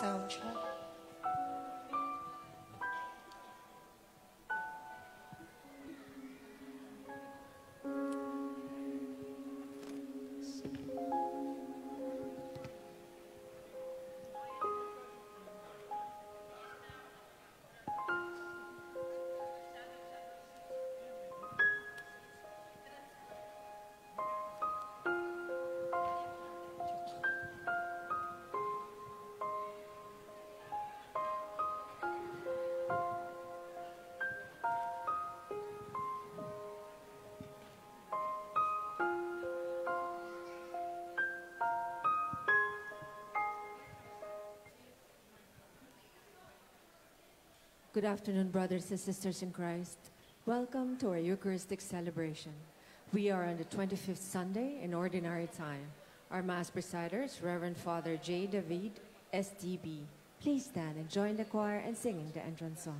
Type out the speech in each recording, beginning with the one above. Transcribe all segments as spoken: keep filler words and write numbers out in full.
sound check. Good afternoon, brothers and sisters in Christ. Welcome to our Eucharistic celebration. We are on the twenty-fifth Sunday in Ordinary Time. Our Mass Presider is Reverend Father J. David, S D B. Please stand and join the choir in singing the entrance song.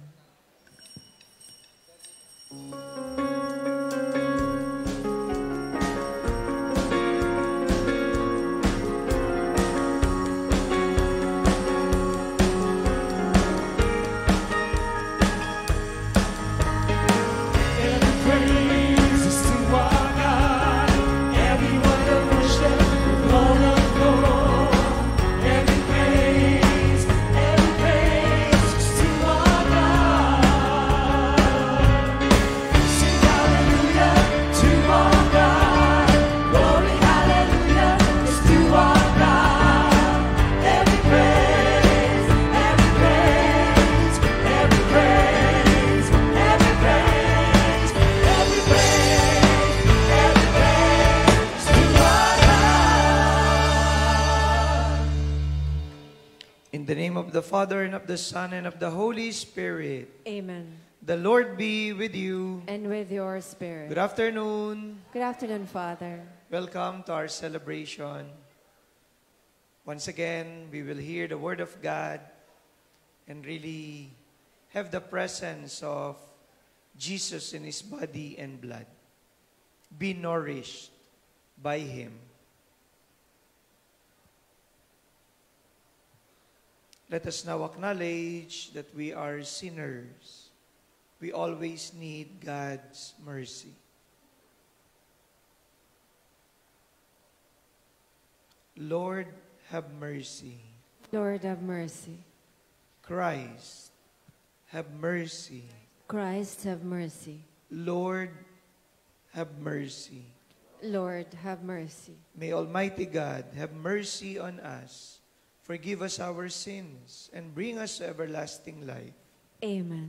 In the name of the Father, and of the Son, and of the Holy Spirit. Amen. The Lord be with you. And with your spirit. Good afternoon. Good afternoon, Father. Welcome to our celebration. Once again, we will hear the Word of God and really have the presence of Jesus in His body and blood. Be nourished by Him. Let us now acknowledge that we are sinners. We always need God's mercy. Lord, have mercy. Lord, have mercy. Christ, have mercy. Christ, have mercy. Lord, have mercy. Lord, have mercy. May Almighty God have mercy on us, forgive us our sins, and bring us to everlasting life. Amen.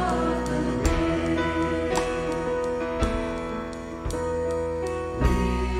We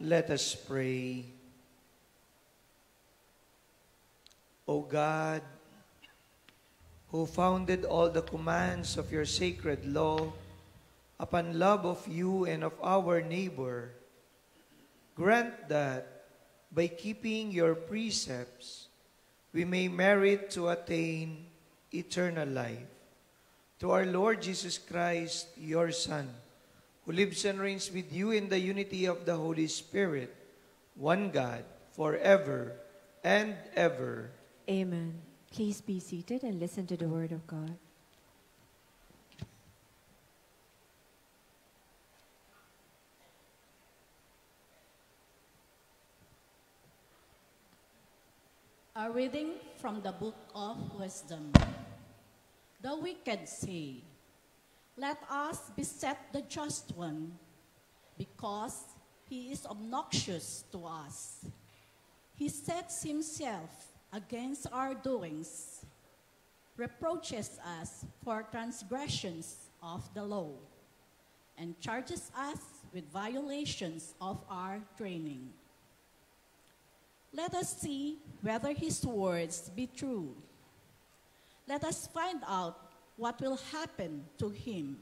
Let us pray. O God, who founded all the commands of your sacred law upon love of you and of our neighbor, grant that by keeping your precepts, we may merit to attain eternal life. To our Lord Jesus Christ, your Son, who lives and reigns with you in the unity of the Holy Spirit, one God, forever and ever. Amen. Please be seated and listen to the word of God. A reading from the book of Wisdom. The wicked say, "Let us beset the just one, because he is obnoxious to us. He sets himself against our doings, reproaches us for transgressions of the law, and charges us with violations of our training. Let us see whether his words be true. Let us find out what will happen to him.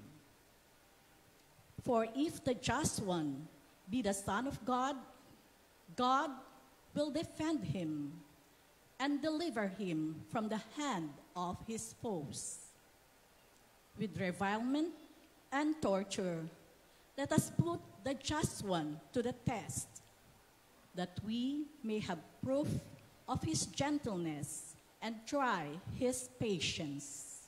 For if the just one be the Son of God, God will defend him and deliver him from the hand of his foes. With revilement and torture, let us put the just one to the test, that we may have proof of his gentleness and try his patience.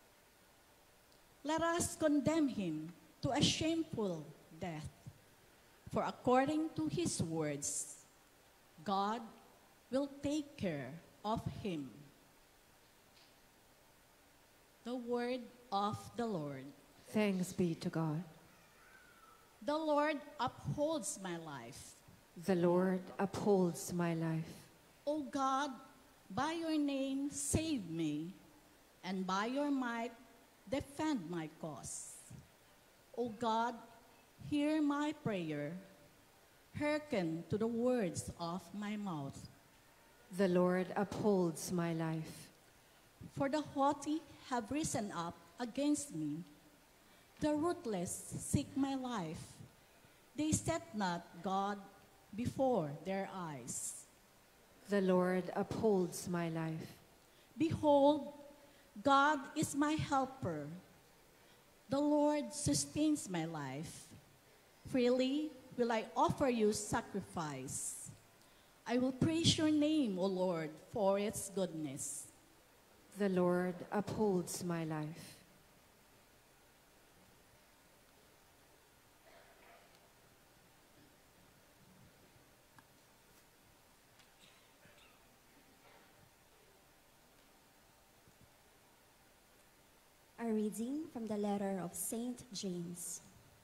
Let us condemn him to a shameful death, for according to his words, God will take care of him." The word of the Lord. Thanks be to God. The Lord upholds my life. The Lord upholds my life. O God, by your name save me, and by your might defend my cause. O God, hear my prayer. Hearken to the words of my mouth. The Lord upholds my life. For the haughty have risen up against me. The ruthless seek my life. They set not God before their eyes. The Lord upholds my life. Behold, God is my helper. The Lord sustains my life. Freely will I offer you sacrifice. I will praise your name, O Lord, for its goodness. The Lord upholds my life. A reading from the letter of Saint James.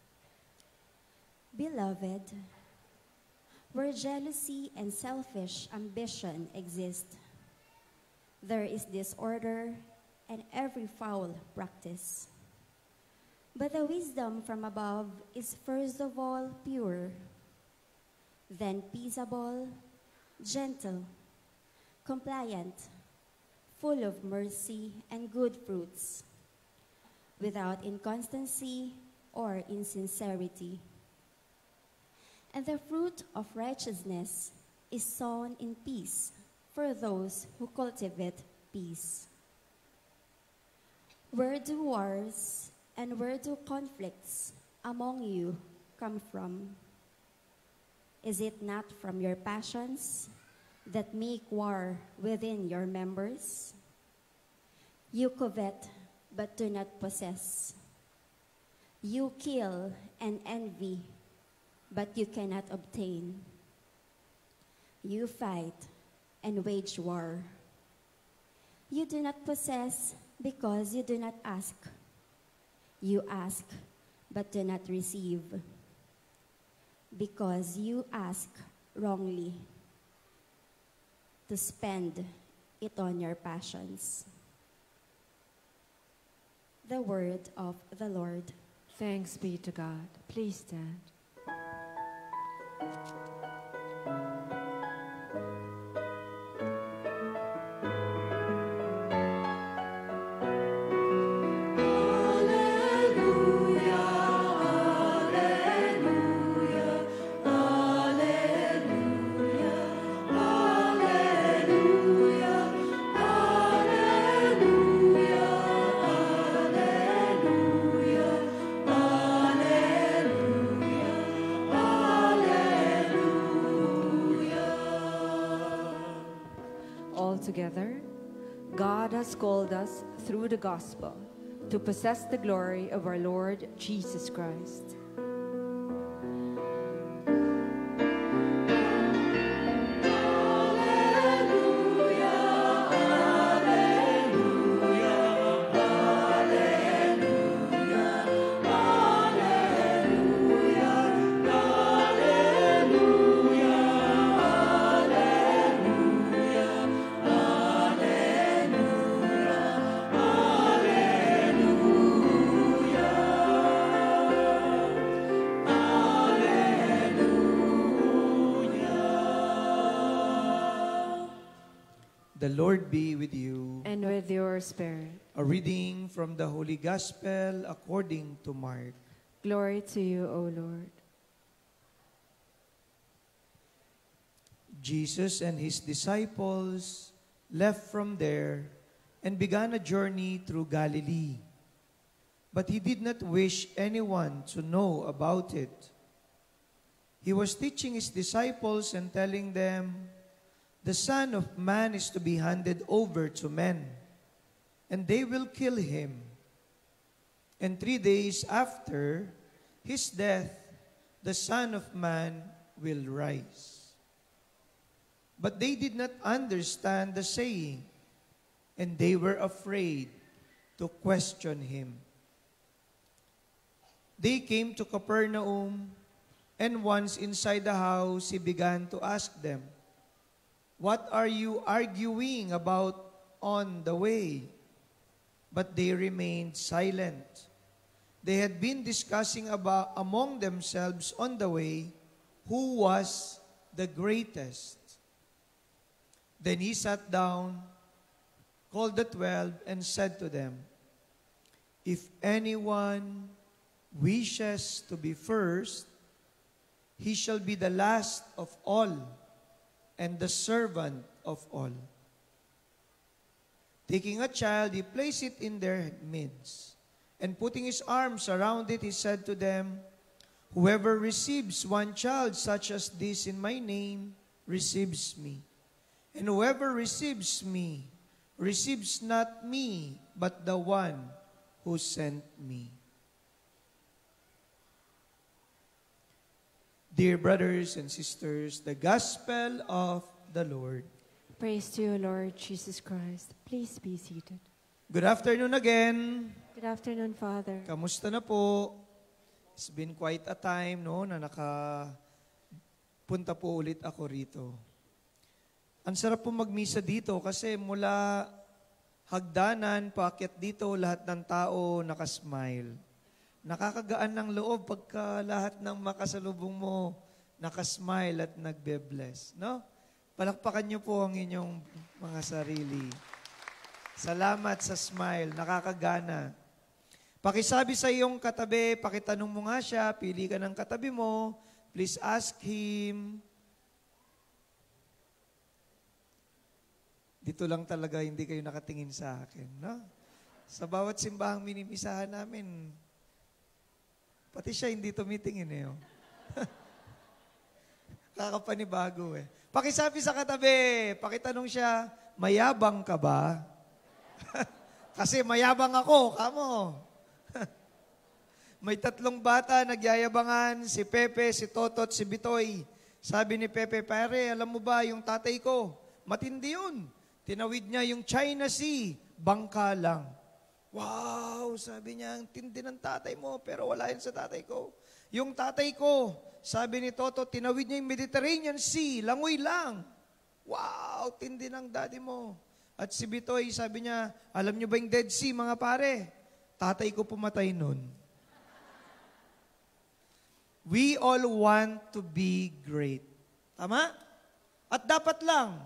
Beloved, where jealousy and selfish ambition exist, there is disorder and every foul practice. But the wisdom from above is first of all pure, then peaceable, gentle, compliant, full of mercy and good fruits, without inconstancy or insincerity. And the fruit of righteousness is sown in peace for those who cultivate peace. Where do wars and where do conflicts among you come from? Is it not from your passions that make war within your members? You covet, but do not possess. You kill and envy, but you cannot obtain. You fight and wage war. You do not possess because you do not ask. You ask, but do not receive, because you ask wrongly, to spend it on your passions. The word of the Lord. Thanks be to God. Please stand. together, God has called us through the gospel to possess the glory of our Lord Jesus Christ. The Lord be with you. And with your spirit. A reading from the Holy Gospel according to Mark. Glory to you, O Lord. Jesus and his disciples left from there and began a journey through Galilee. But he did not wish anyone to know about it. He was teaching his disciples and telling them, "The Son of Man is to be handed over to men, and they will kill him. And three days after his death, the Son of Man will rise." But they did not understand the saying, and they were afraid to question him. They came to Capernaum, and once inside the house, he began to ask them, "What are you arguing about on the way?" But they remained silent. They had been discussing about among themselves on the way who was the greatest. Then he sat down, called the twelve, and said to them, "If anyone wishes to be first, he shall be the last of all and the servant of all." Taking a child, he placed it in their midst, and putting his arms around it, he said to them, "Whoever receives one child such as this in my name receives me. And whoever receives me receives not me, but the one who sent me." Dear brothers and sisters, the Gospel of the Lord. Praise to you, Lord Jesus Christ. Please be seated. Good afternoon again. Good afternoon, Father. Kamusta na po? It's been quite a time, no, na nakapunta po ulit ako rito. Ang sarap po magmisa dito kasi mula hagdanan, paakyat dito, lahat ng tao nakasmile. Nakakagaan ng loob pagka lahat ng makasalubong mo nakasmile at nagbe-bless, no? Palakpakan niyo po ang inyong mga sarili. Salamat sa smile, nakakagana. Pakisabi sa iyong katabi, pakitanong mo nga siya, pili ka ng katabi mo, please ask him. Dito lang talaga hindi kayo nakatingin sa akin, no? Sa bawat simbahang minimisahan namin, pati siya hindi tumitingin eh. Oh. Kakapanibago eh. Pakisabi sa katabi, pakitanong siya, mayabang ka ba? Kasi mayabang ako, kamo. May tatlong bata nagyayabangan, si Pepe, si Totot, si Bitoy. Sabi ni Pepe, "Pare, alam mo ba yung tatay ko? Matindi yun. Tinawid niya yung China Sea, bangka lang." "Wow," sabi niya, "ang tindi ng tatay mo, pero wala yun sa tatay ko." "Yung tatay ko," sabi ni Toto, "tinawid niya yung Mediterranean Sea, langoy lang." "Wow, tindi ng daddy mo." At si Bitoy, sabi niya, "Alam niyo ba yung Dead Sea, mga pare? Tatay ko pumatay nun." We all want to be great. Tama? At dapat lang.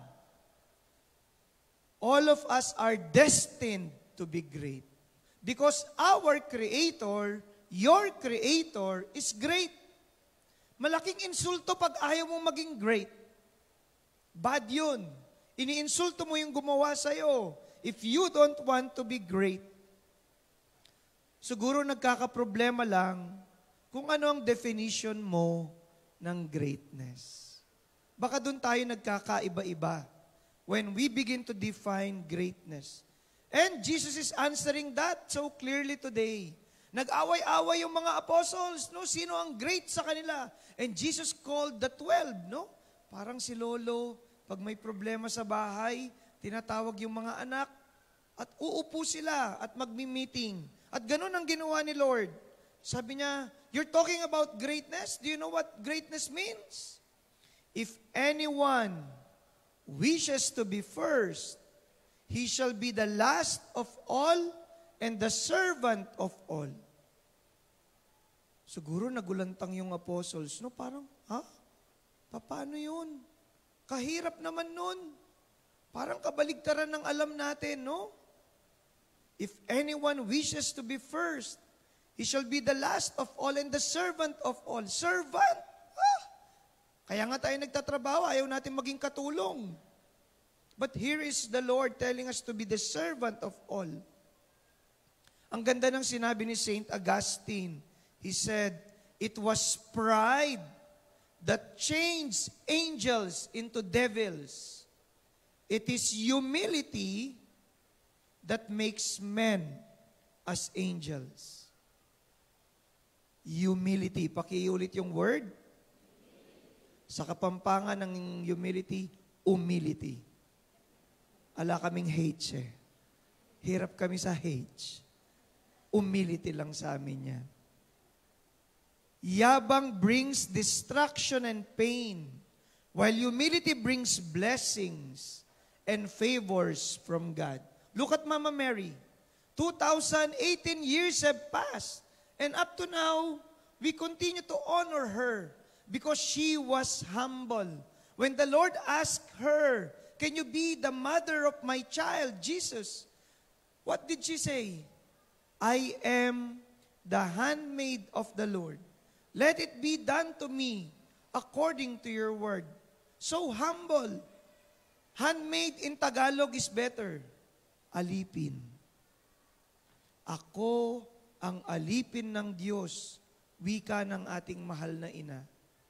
All of us are destined to be great. Because our Creator, your Creator, is great. Malaking insulto pag ayaw mong maging great. Bad yun. Iniinsulto mo yung gumawa sa'yo if you don't want to be great. Siguro nagkakaproblema lang kung ano ang definition mo ng greatness. Baka doon tayo nagkakaiba-iba. when we begin to define greatness. And Jesus is answering that so clearly today. Nag-away-away yung mga apostles, no? Sino ang great sa kanila? And Jesus called the twelve, no? Parang si Lolo, pag may problema sa bahay, tinatawag yung mga anak, at uupo sila at magmi-meeting. At ganun ang ginawa ni Lord. Sabi niya, you're talking about greatness? Do you know what greatness means? If anyone wishes to be first, he shall be the last of all and the servant of all. Siguro nagulantang yung apostles, no? Parang, ha? Paano yun? Kahirap naman nun. Parang kabaligtaran ng alam natin, no? If anyone wishes to be first, he shall be the last of all and the servant of all. Servant? Ah! Kaya nga tayo nagtatrabaho, ayaw natin maging katulong. But here is the Lord telling us to be the servant of all. Ang ganda ng sinabi ni Saint Augustine. He said, it was pride that changed angels into devils. It is humility that makes men as angels. Humility. Pakiulit yung word. Sa kapampangan ng humility, humility. Ala kaming H eh. Hirap kami sa H. Humility lang sa amin yan. Yabang brings destruction and pain, while humility brings blessings and favors from God. Look at Mama Mary. two thousand eighteen years have passed, and up to now, we continue to honor her because she was humble. When the Lord asked her, can you be the mother of my child, Jesus? What did she say? I am the handmaid of the Lord. Let it be done to me according to your word. So humble. Handmaid in Tagalog is better. Alipin. Ako ang alipin ng Diyos, wika ng ating mahal na ina.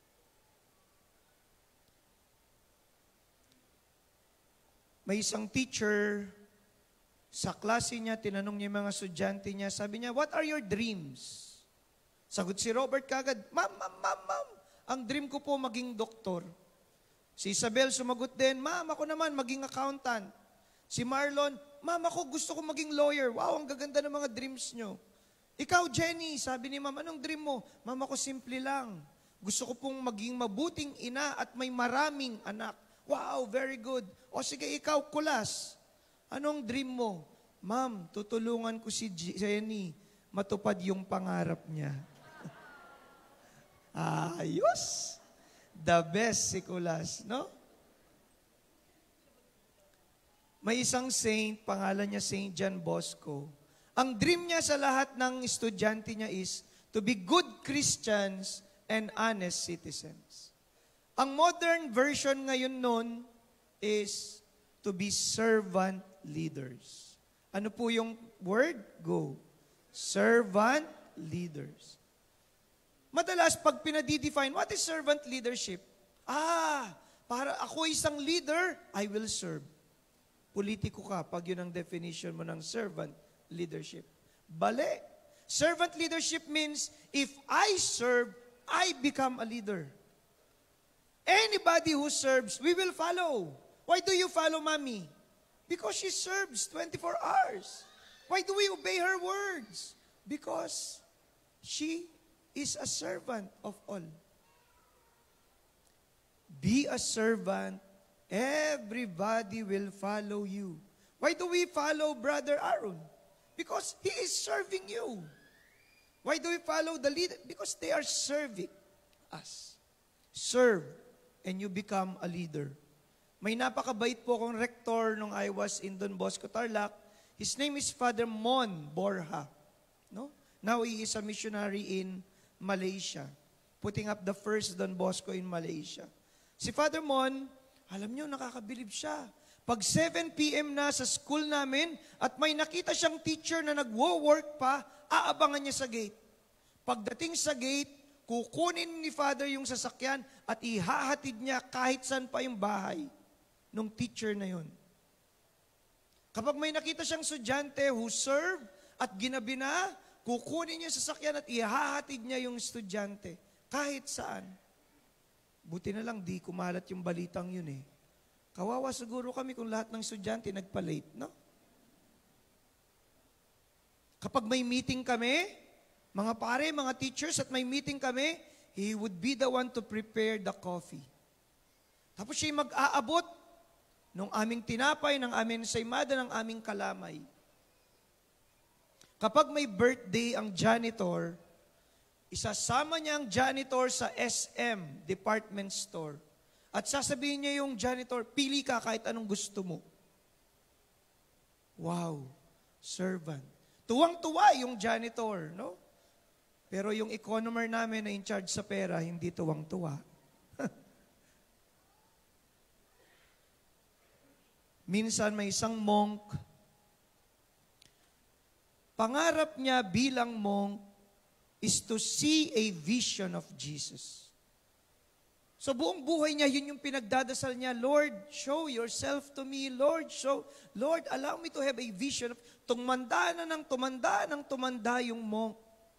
May isang teacher, sa klase niya, tinanong niya yung mga estudyante niya, sabi niya, what are your dreams? Sagot si Robert kagad, ma'am, ma'am, ma'am, ma'am, ang dream ko po maging doktor. Si Isabel sumagot din, ma'am, ako naman maging accountant. Si Marlon, ma'am, ako gusto ko maging lawyer. Wow, ang gaganda ng mga dreams nyo. Ikaw, Jenny, sabi ni ma'am, anong dream mo? Ma'am, ako simple lang. Gusto ko pong maging mabuting ina at may maraming anak. Wow, very good. O sige, ikaw, Kulas. Anong dream mo? Ma'am, tutulungan ko si Jenny matupad yung pangarap niya. Ayos! The best si Kulas, no? May isang saint, pangalan niya Saint John Bosco. Ang dream niya sa lahat ng estudyante niya is to be good Christians and honest citizens. Ang modern version ngayon nun is to be servant leaders. Ano po yung word? Go. Servant leaders. Madalas, pag pinadidefine, what is servant leadership? Ah, para ako isang leader, I will serve. Politiko ka, pag yun ang definition mo ng servant leadership. Bale. Servant leadership means, if I serve, I become a leader. Anybody who serves, we will follow. Why do you follow Mommy? Because she serves twenty-four hours. Why do we obey her words? Because she is a servant of all. Be a servant, everybody will follow you. Why do we follow Brother Aaron? Because he is serving you. Why do we follow the leader? Because they are serving us. Serve, and you become a leader. May napakabait po akong rector nung I was in Don Bosco, Tarlac. His name is Father Mon Borja. No? Now he is a missionary in Malaysia, putting up the first Don Bosco in Malaysia. Si Father Mon, alam nyo, nakakabilib siya. Pag seven p.m. na sa school namin at may nakita siyang teacher na nagwo-work pa, aabangan niya sa gate. Pagdating sa gate, kukunin ni Father yung sasakyan at ihahatid niya kahit saan pa yung bahay. nung teacher na yun. Kapag may nakita siyang estudyante who serve at ginabi na, kukunin niya sa sasakyan at ihahatid niya yung estudyante kahit saan. Buti na lang di kumalat yung balitang yun eh. Kawawa siguro kami kung lahat ng estudyante nagpa-late, no? Kapag may meeting kami, mga pare, mga teachers, at may meeting kami, he would be the one to prepare the coffee. Tapos siya mag-aabot ng aming tinapay, ng aming saymada, ng aming kalamay. Kapag may birthday ang janitor, isasama niya ang janitor sa S M, department store. At sasabihin niya yung janitor, pili ka kahit anong gusto mo. Wow, servant. Tuwang-tuwa yung janitor, no? Pero yung economer namin na in charge sa pera, hindi tuwang-tuwa. Minsan may isang monk, pangarap niya bilang monk is to see a vision of Jesus. So buong buhay niya, yun yung pinagdadasal niya, Lord, show yourself to me. Lord, show, Lord, allow me to have a vision of, tumanda na ng tumanda ng tumanda yung monk.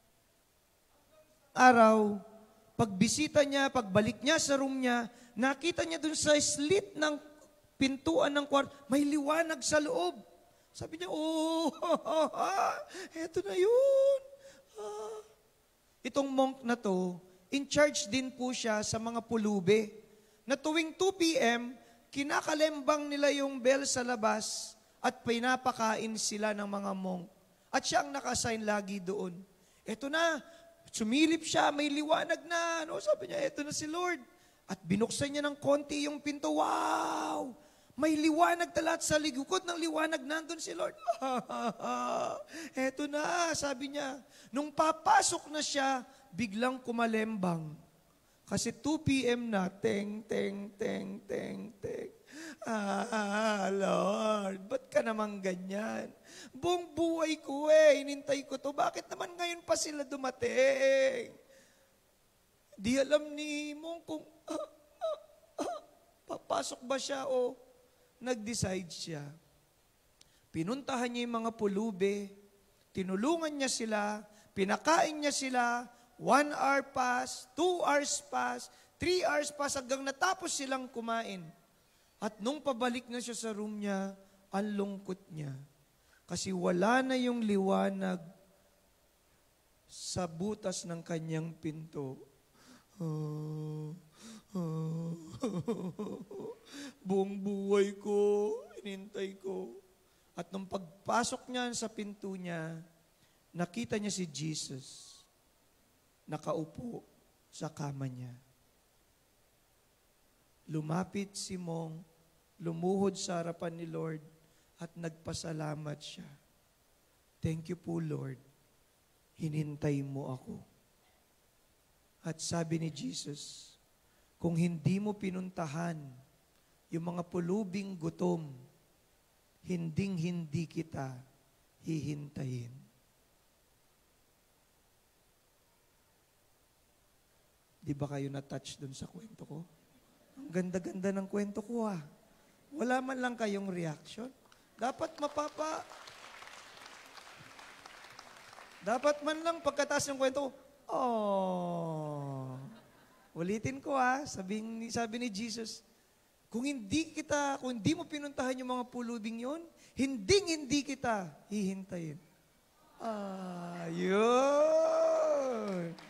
Araw, pagbisita niya, pagbalik niya sa room niya, nakita niya dun sa slit ng pintuan ng kwarto, may liwanag sa loob. Sabi niya, oh, eto na yun. Ah. Itong monk na to, in charge din po siya sa mga pulube, na tuwing two p.m., kinakalembang nila yung bell sa labas at pinapakain sila ng mga monk. At siya ang naka-assign lagi doon. Eto na, sumilip siya, may liwanag na. Ano? Sabi niya, eto na si Lord. At binuksan niya ng konti yung pinto. Wow! May liwanag talat sa ligukod ng liwanag. Nandun si Lord. Eto na, sabi niya. Nung papasok na siya, biglang kumalembang. Kasi two p.m. na, teng, teng, teng, teng, teng. Ah, Lord, ba't ka naman ganyan? Buong buhay ko eh, inintay ko to. Bakit naman ngayon pa sila dumating? Di alam ni Mong kung ah, ah, ah, papasok ba siya o nag-decide siya. Pinuntahan niya yung mga pulube, tinulungan niya sila, pinakain niya sila, one hour pass, two hours pass, three hours pass, hanggang natapos silang kumain. At nung pabalik na siya sa room niya, ang lungkot niya. Kasi wala na yung liwanag sa butas ng kanyang pinto. Oh, oh, buong buhay ko, inintay ko. At nung pagpasok niya sa pinto niya, nakita niya si Jesus, nakaupo sa kama niya. Lumapit si Mong, lumuhod sa harapan ni Lord, at nagpasalamat siya. Thank you po, Lord. Hinintay mo ako. At sabi ni Jesus, kung hindi mo pinuntahan yung mga pulubing gutom, hinding-hindi kita hihintayin. Di ba kayo na-touch dun sa kwento ko? Ang ganda-ganda ng kwento ko ah. Wala man lang kayong reaction. Dapat mapapa... Dapat man lang pagkataas ng kwento ko, oh. Ulitin ko ah, sabi, sabi ni Jesus, kung hindi kita, kung hindi mo pinuntahan yung mga pulubing yon, hinding-hindi kita hihintayin. Ah, yun.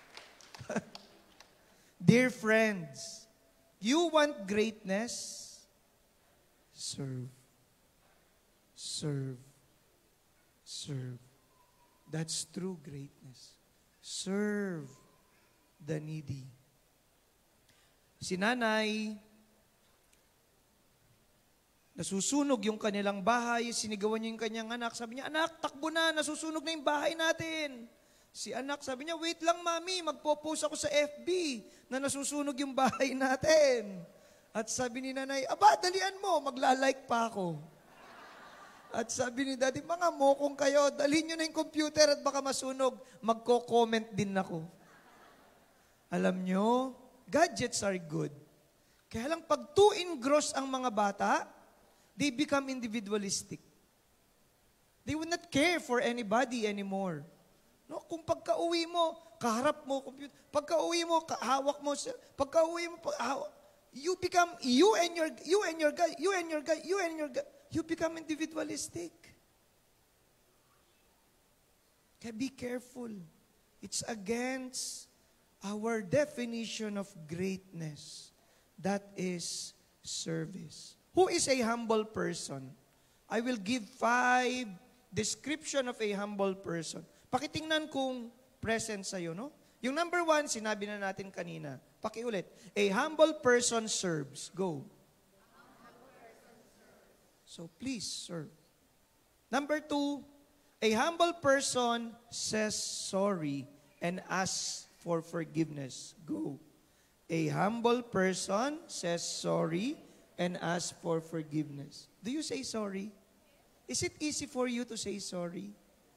Dear friends, you want greatness? Serve. Serve. Serve. That's true greatness. Serve the needy. Si nanay, nasusunog yung kanilang bahay, sinigawan niya yung kanyang anak. Sabi niya, anak, takbo na, nasusunog na yung bahay natin. Si anak, sabi niya, wait lang mami, magpo-post ako sa F B na nasusunog yung bahay natin. At sabi ni nanay, aba, dalian mo, magla-like pa ako. At sabi ni daddy, mga mokong kayo, dalhin nyo na yung computer at baka masunog. Magko-comment din ako. Alam nyo, gadgets are good. Kaya lang, pag too engrossed ang mga bata, they become individualistic. They would not care for anybody anymore. No, kung pagka-uwi mo, kaharap mo, computer, pagka-uwi mo, hawak mo, pagka-uwi mo, hawak, you become, you and your, you and your guy, you and your guy, you and your guy, you become individualistic. Kaya be careful. It's against our definition of greatness. That is service. Who is a humble person? I will give five description of a humble person. Pakitingnan kung present sa'yo, no? Yung number one, sinabi na natin kanina. Pakiulit. A humble person serves. Go. So please serve. Number two, a humble person says sorry and asks for forgiveness. Go. A humble person says sorry and asks for forgiveness. Do you say sorry? Is it easy for you to say sorry?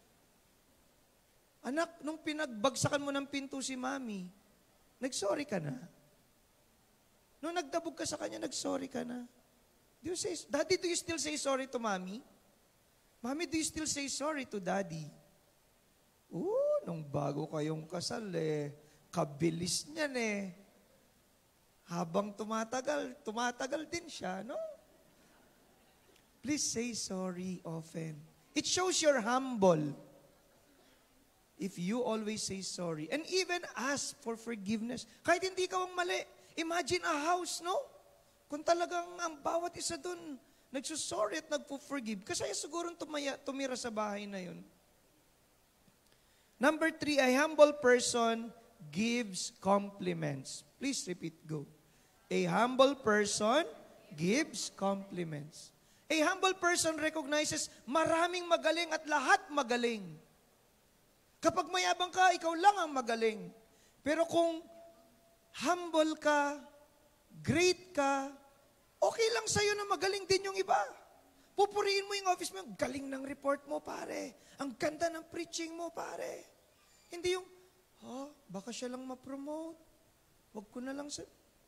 Anak, nung pinagbagsakan mo ng pinto si mami, nag-sorry ka na? Nung nagdabog ka sa kanya, nag-sorry ka na? Do you say, Daddy, do you still say sorry to Mommy? Mommy, do you still say sorry to Daddy? Oo, nung bago kayong kasal eh, kabilis niyan eh. Habang tumatagal, tumatagal din siya, no? Please say sorry often. It shows you're humble. If you always say sorry, and even ask for forgiveness, kahit hindi ka ang mali. Imagine a house, no? Kung talagang ang bawat isa dun, nagsusorry at nagpo-forgive, kasaya siguro tumaya, tumira sa bahay na yun. Number three, a humble person gives compliments. Please repeat, go. A humble person gives compliments. A humble person recognizes maraming magaling at lahat magaling. Kapag mayabang ka, ikaw lang ang magaling. Pero kung humble ka, great ka, okay lang sa'yo na magaling din yung iba. Pupurihin mo yung office mo, galing ng report mo, pare. Ang ganda ng preaching mo, pare. Hindi yung, ha, baka siya lang ma-promote. Huwag ko na lang sa...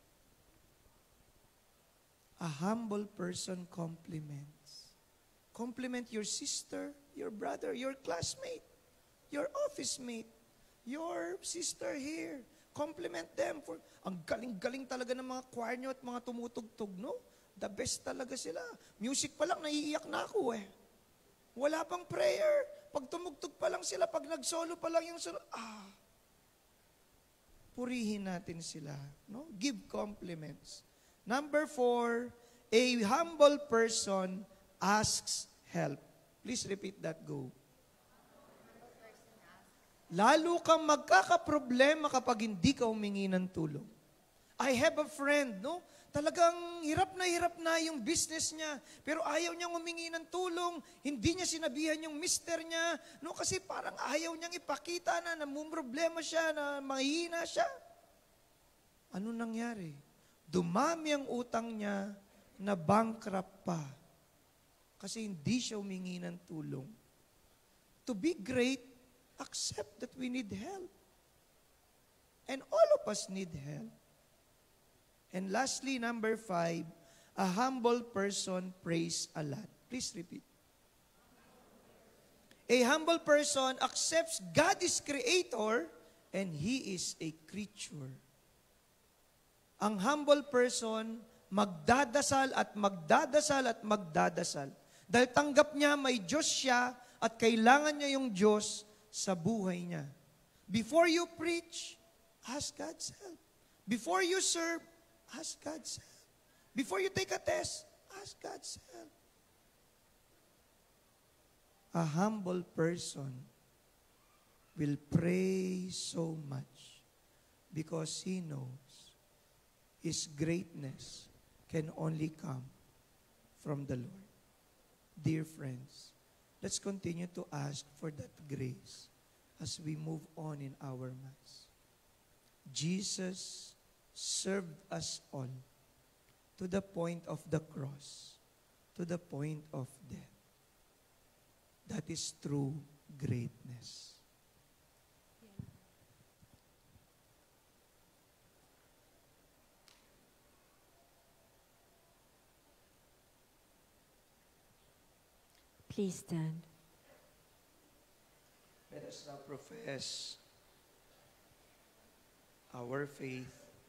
A humble person compliments. Compliment your sister, your brother, your classmate, your office mate, your sister here. Compliment them for, ang galing-galing talaga ng mga choir nyo at mga tumutugtog, no? The best talaga sila. Music pa lang, naiiyak na ako eh. Wala pang prayer. Pag tumugtog pa lang sila, pag nag-solo pa lang yung solo, ah. Purihin natin sila, no? Give compliments. Number four, a humble person asks help. Please repeat that, go. Lalo kang magkakaproblema kapag hindi ka humingi ng tulong. I have a friend, no? Talagang hirap na hirap na yung business niya, pero ayaw niyang humingi ng tulong, hindi niya sinabihan yung mister niya, no? Kasi parang ayaw niyang ipakita na namumroblema siya, na mahihina siya. Ano nangyari? Dumami ang utang niya, na bankrupt pa. Kasi hindi siya humingi ng tulong. To be great, accept that we need help. And all of us need help. And lastly, number five, a humble person prays a lot. Please repeat. A humble person accepts God is creator and he is a creature. Ang humble person, magdadasal at magdadasal at magdadasal. Dahil tanggap niya may Diyos siya at kailangan niya yung Diyos sa buhay niya. Before you preach, ask God's help. Before you serve, ask God's help. Before you take a test, ask God's help. A humble person will pray so much because he knows his greatness can only come from the Lord. Dear friends, let's continue to ask for that grace as we move on in our Mass. Jesus served us all to the point of the cross, to the point of death. That is true greatness. Please stand. Let us now profess our faith.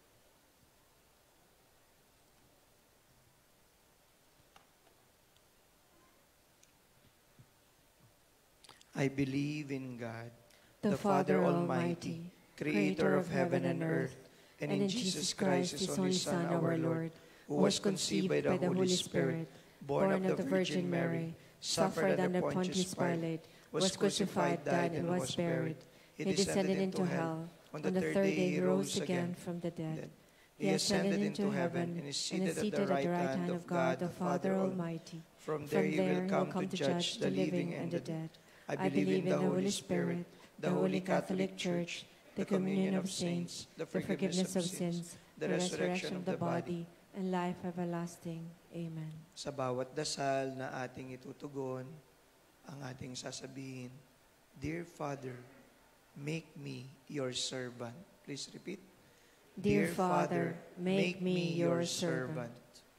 I believe in God, The Father Almighty, creator of heaven and earth, and in Jesus Christ, his only Son, our Lord, who was conceived by the Holy Spirit, born of the Virgin Mary, suffered under Pontius Pilate, was crucified, died, and was buried. He descended into hell. On the third day he rose again from the dead. He ascended into heaven and is seated at the right hand of God, the Father Almighty. From there he will come to judge the living and the dead. I believe in the Holy Spirit, the Holy Catholic Church, the communion of saints, the forgiveness of sins, the resurrection of the body, and life everlasting. Amen. Sa bawat dasal na ating itutugon, ang ating sasabihin, Dear Father, make me your servant. Please repeat. Dear Father, make me your servant.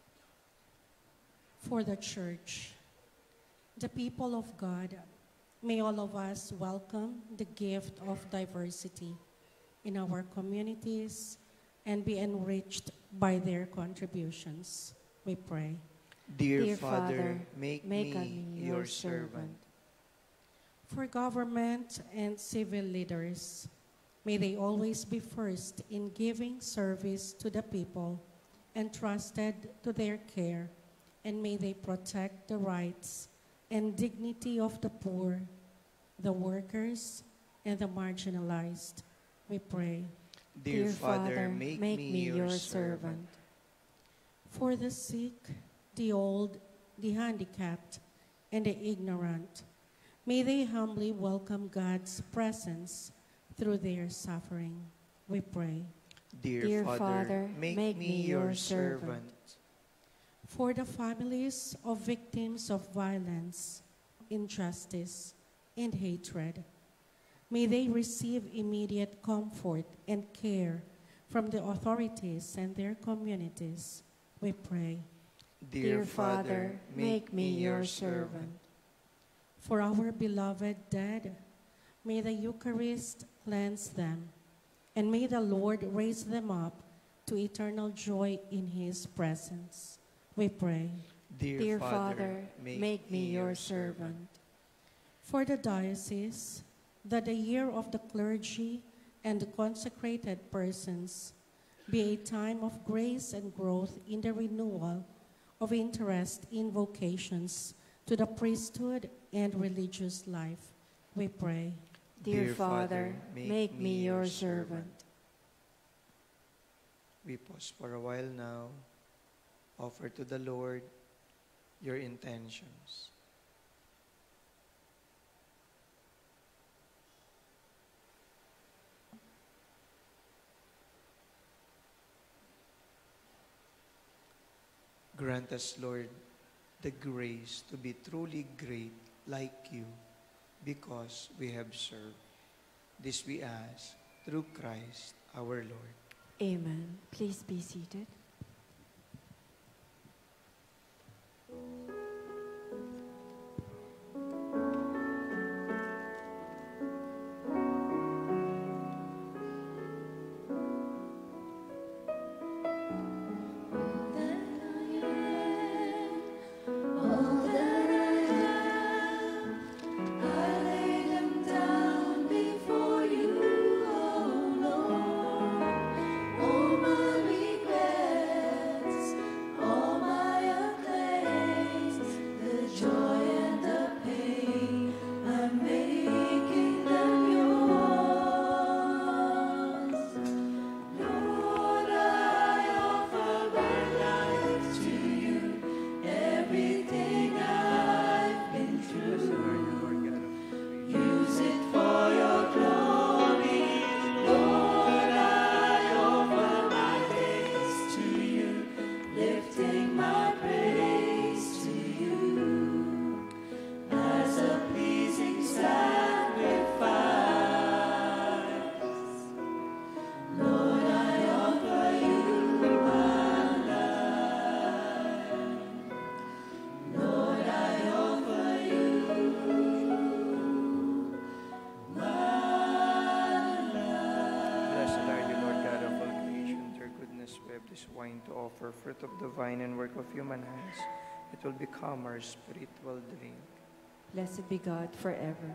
For the Church, the people of God, may all of us welcome the gift of diversity in our communities and be enriched by their contributions. We pray. Dear, Dear Father, Father, make, make me your servant. For government and civil leaders, may they always be first in giving service to the people entrusted to their care, and may they protect the rights and dignity of the poor, the workers, and the marginalized. We pray. Dear, Father, make, me your servant. For the sick, the old, the handicapped, and the ignorant, may they humbly welcome God's presence through their suffering. We pray. Dear, Dear Father, Father, make, make me me your your servant. servant. For the families of victims of violence, injustice, and hatred, may they receive immediate comfort and care from the authorities and their communities. We pray. Dear, Father, make me your servant. For our beloved dead, may the Eucharist cleanse them, and may the Lord raise them up to eternal joy in his presence. We pray. Dear, Dear Father, Father, make me your servant. For the diocese, that the year of the clergy and the consecrated persons be a time of grace and growth in the renewal of interest in vocations to the priesthood and religious life. We pray. Dear, Dear Father, Father, make me your servant. We pause for a while now. Offer to the Lord your intentions. Grant us, Lord, the grace to be truly great like you, because we have served. This we ask through Christ our Lord. Amen. Please be seated. All my regrets this wine to offer fruit of the vine and work of human hands. It will become our spiritual drink. Blessed be God forever.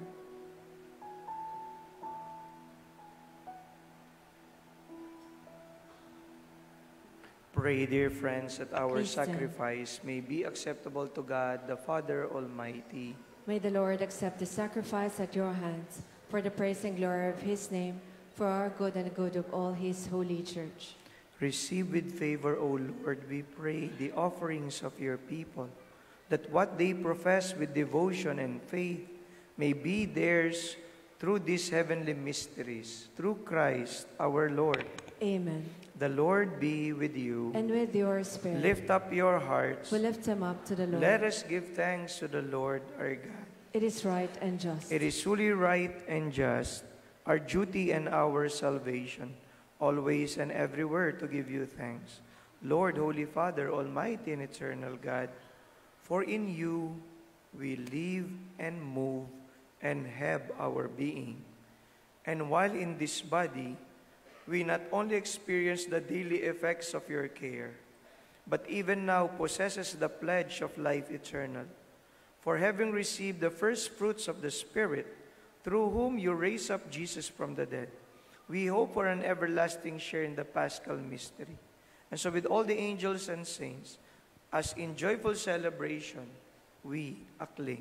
Pray, dear friends, that our Please stand. sacrifice may be acceptable to God, the Father Almighty. May the Lord accept the sacrifice at your hands for the praise and glory of his name, for our good and the good of all his holy church. Receive with favor, O Lord, we pray, the offerings of your people, that what they profess with devotion and faith may be theirs through these heavenly mysteries, through Christ our Lord. Amen. The Lord be with you. And with your spirit. Lift up your hearts. We lift them up to the Lord. Let us give thanks to the Lord our God. It is right and just. It is truly right and just, our duty and our salvation, always and everywhere to give you thanks, Lord, Holy Father, Almighty and eternal God, for in you we live and move and have our being. And while in this body, we not only experience the daily effects of your care, but even now possesses the pledge of life eternal. For having received the first fruits of the Spirit, through whom you raise up Jesus from the dead, we hope for an everlasting share in the Paschal mystery. And so with all the angels and saints, as in joyful celebration, we acclaim.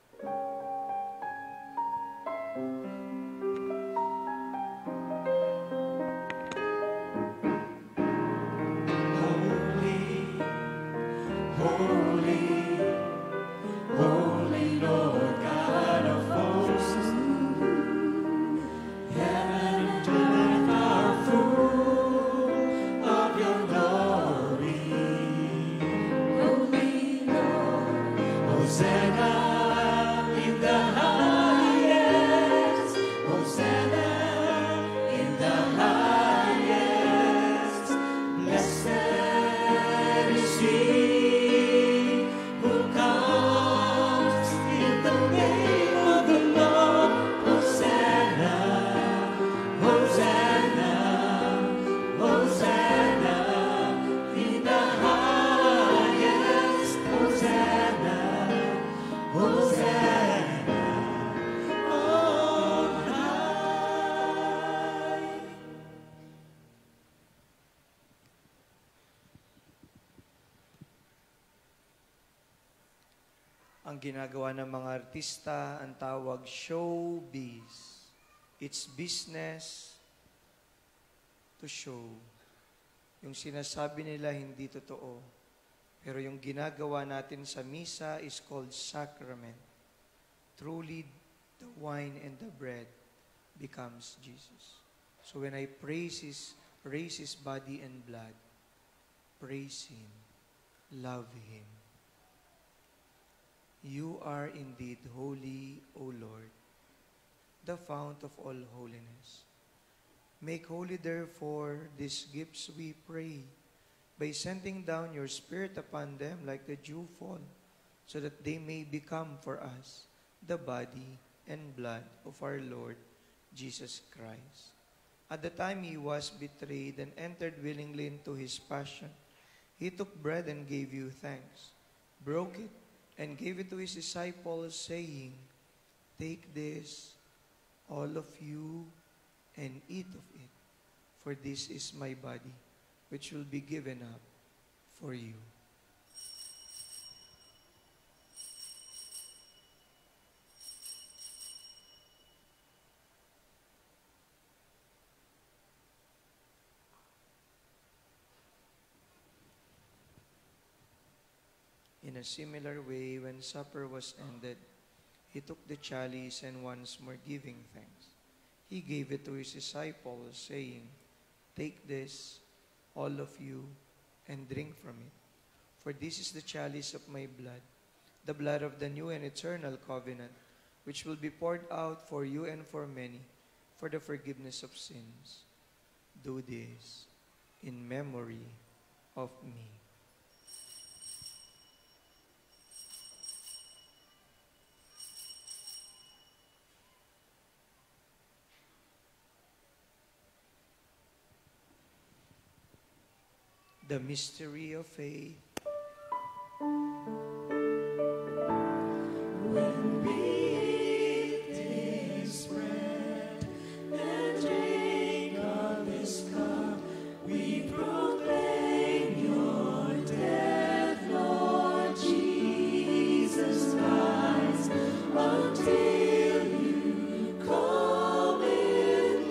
Ang ginagawa ng mga artista, ang tawag showbiz. It's business to show. Yung sinasabi nila hindi totoo. Pero yung ginagawa natin sa misa is called sacrament. Truly, the wine and the bread becomes Jesus. So when I praise His, raise His body and blood, praise Him, love Him. You are indeed holy, O Lord, the fount of all holiness. Make holy, therefore, these gifts, we pray, by sending down your Spirit upon them like the dew fall, so that they may become for us the body and blood of our Lord Jesus Christ. At the time He was betrayed and entered willingly into His passion, He took bread and gave you thanks, broke it, and gave it to His disciples, saying, "Take this, all of you, and eat of it, for this is my body, which will be given up for you." In a similar way, when supper was ended, He took the chalice and once more giving thanks, He gave it to His disciples, saying, "Take this, all of you, and drink from it. For this is the chalice of my blood, the blood of the new and eternal covenant, which will be poured out for you and for many, for the forgiveness of sins. Do this in memory of me." The mystery of faith. When we eat this bread and drink of this cup, we proclaim your death, Lord Jesus Christ, until you come in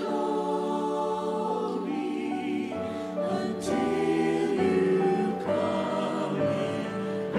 glory, until you come in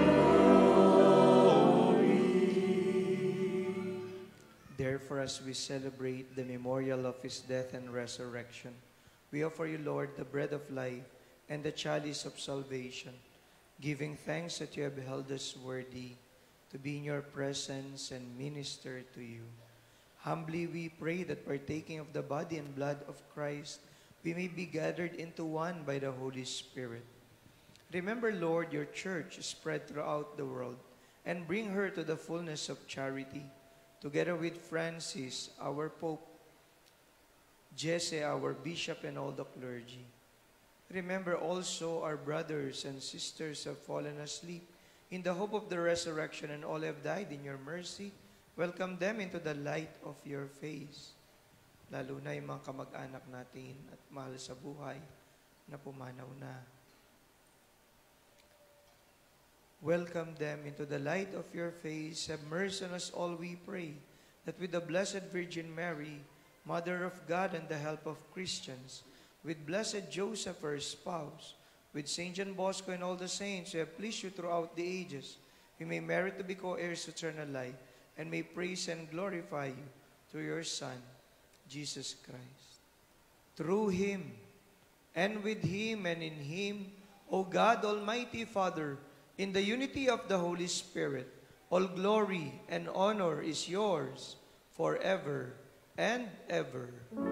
glory. Therefore, as we celebrate the memorial of his death and resurrection, we offer you, Lord, the bread of life and the chalice of salvation, giving thanks that you have held us worthy to be in your presence and minister to you. Humbly we pray that partaking of the body and blood of Christ, we may be gathered into one by the Holy Spirit. Remember, Lord, your church spread throughout the world, and bring her to the fullness of charity, together with Francis, our Pope, Jesse, our Bishop, and all the clergy. Remember also our brothers and sisters who have fallen asleep in the hope of the resurrection, and all have died in your mercy. Welcome them into the light of your face. Lalo na yung mga kamag-anak natin at mahal sa buhay na pumanaw na. Welcome them into the light of your face. Have mercy on us all, we pray, that with the Blessed Virgin Mary, Mother of God and the help of Christians, with Blessed Joseph, her spouse, with Saint John Bosco and all the saints who have pleased you throughout the ages, we may merit to be co-heirs to eternal life, and may praise and glorify you through your Son, Jesus Christ. Through him, and with him, and in him, O God, Almighty Father, in the unity of the Holy Spirit, all glory and honor is yours forever and ever.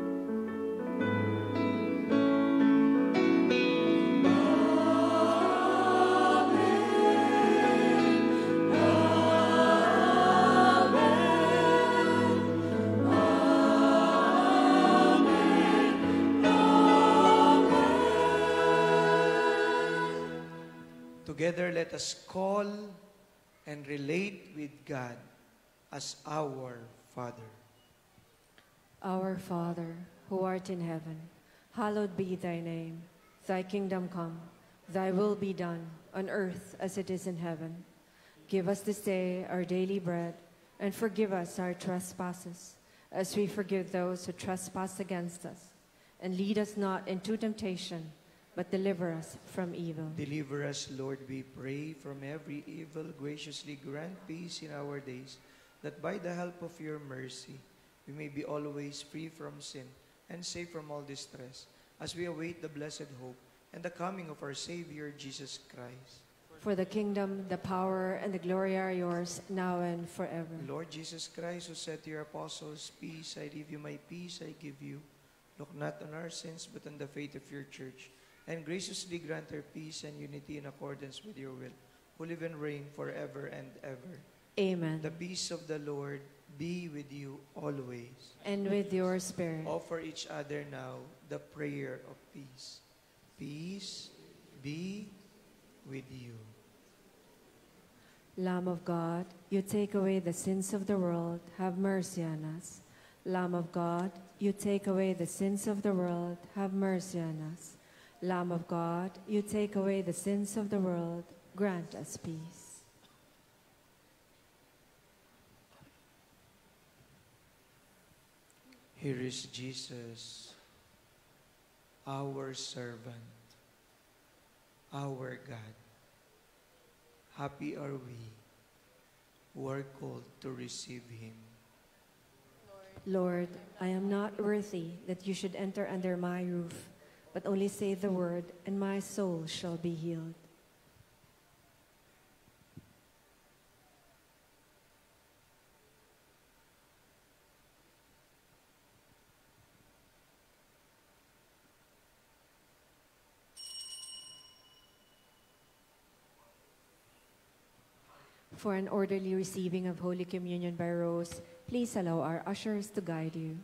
Together, let us call and relate with God as our Father. Our Father, who art in heaven, hallowed be thy name. Thy kingdom come, thy will be done, on earth as it is in heaven. Give us this day our daily bread, and forgive us our trespasses, as we forgive those who trespass against us. And lead us not into temptation, but deliver us from evil. Deliver us, Lord, we pray, from every evil. Graciously grant peace in our days, that by the help of your mercy, we may be always free from sin and safe from all distress, as we await the blessed hope and the coming of our Savior, Jesus Christ. For the kingdom, the power, and the glory are yours, now and forever. Lord Jesus Christ, who said to your apostles, "Peace I leave you, my peace I give you," look not on our sins, but on the faith of your church, and graciously grant her peace and unity in accordance with your will, who live and reign forever and ever. Amen. The peace of the Lord be with you always. And with your spirit. Offer each other now the prayer of peace. Peace be with you. Lamb of God, you take away the sins of the world, have mercy on us. Lamb of God, you take away the sins of the world, have mercy on us. Lamb of God, you take away the sins of the world, grant us peace. Here is Jesus, our servant, our God. Happy are we who are called to receive him. Lord, I am not worthy that you should enter under my roof, but only say the word, and my soul shall be healed. For an orderly receiving of Holy Communion by rows, please allow our ushers to guide you.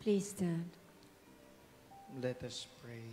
Please stand. Let us pray.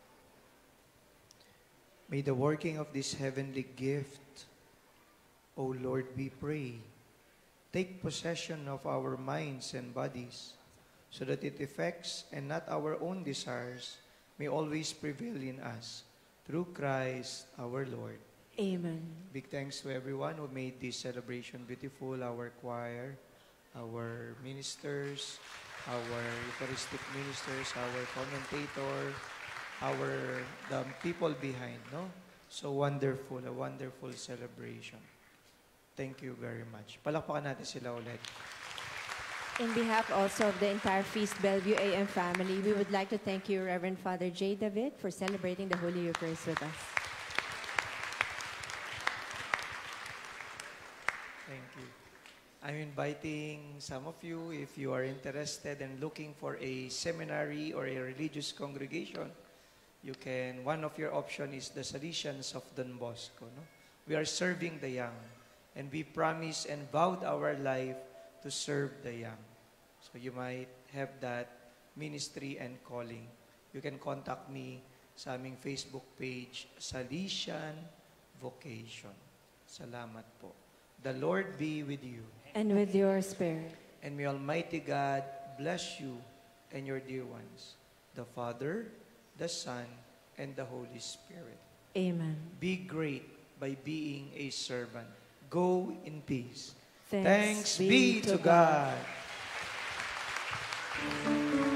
May the working of this heavenly gift, O Lord, we pray, take possession of our minds and bodies, so that its effects and not our own desires may always prevail in us. Through Christ our Lord. Amen. Big thanks to everyone who made this celebration beautiful, our choir, our ministers, our Eucharistic ministers, our commentator, our the people behind, no? So wonderful, a wonderful celebration. Thank you very much. Palakpakan natin sila ulit. In behalf also of the entire Feast Bellevue A M family, we would like to thank you, Reverend Father J. David, for celebrating the Holy Eucharist with us. Thank you. I'm inviting some of you, if you are interested and looking for a seminary or a religious congregation, you can, one of your option is the Salesians of Don Bosco. No? We are serving the young, and we promise and vowed our life to serve the young. So you might have that ministry and calling. You can contact me sa aming Facebook page, Salesian Vocation. Salamat po. The Lord be with you. And with your spirit. And may Almighty God bless you and your dear ones, the Father, the Son, and the Holy Spirit. Amen. Be great by being a servant. Go in peace. Thanks, Thanks be to God. God.